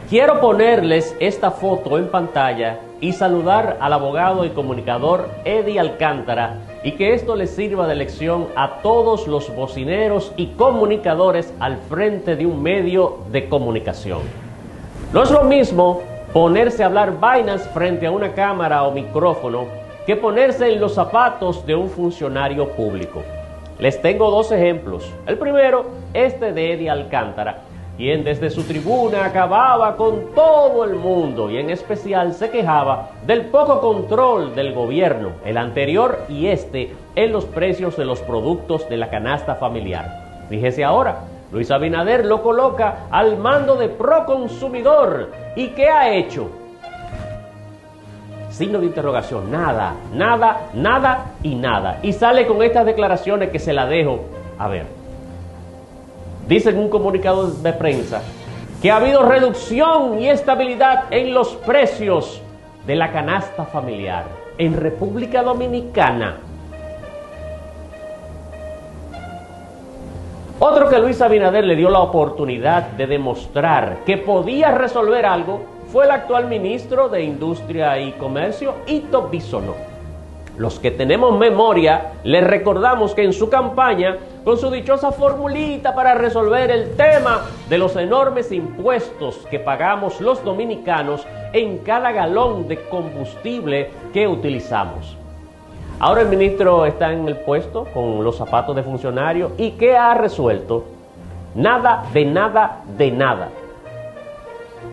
Quiero ponerles esta foto en pantalla y saludar al abogado y comunicador Eddie Alcántara y que esto les sirva de lección a todos los bocineros y comunicadores al frente de un medio de comunicación. No es lo mismo ponerse a hablar vainas frente a una cámara o micrófono que ponerse en los zapatos de un funcionario público. Les tengo dos ejemplos. El primero, este de Eddie Alcántara, quien desde su tribuna acababa con todo el mundo y en especial se quejaba del poco control del gobierno, el anterior y este, en los precios de los productos de la canasta familiar. Fíjese ahora, Luis Abinader lo coloca al mando de Proconsumidor. ¿Y qué ha hecho? Signo de interrogación, nada, nada, nada y nada. Y sale con estas declaraciones que se las dejo a ver. Dice en un comunicado de prensa que ha habido reducción y estabilidad en los precios de la canasta familiar en República Dominicana. Otro que Luis Abinader le dio la oportunidad de demostrar que podía resolver algo fue el actual ministro de Industria y Comercio, Ito Bisonó. Los que tenemos memoria, les recordamos que en su campaña, con su dichosa formulita para resolver el tema de los enormes impuestos que pagamos los dominicanos en cada galón de combustible que utilizamos. Ahora el ministro está en el puesto con los zapatos de funcionario y ¿qué ha resuelto? Nada de nada de nada.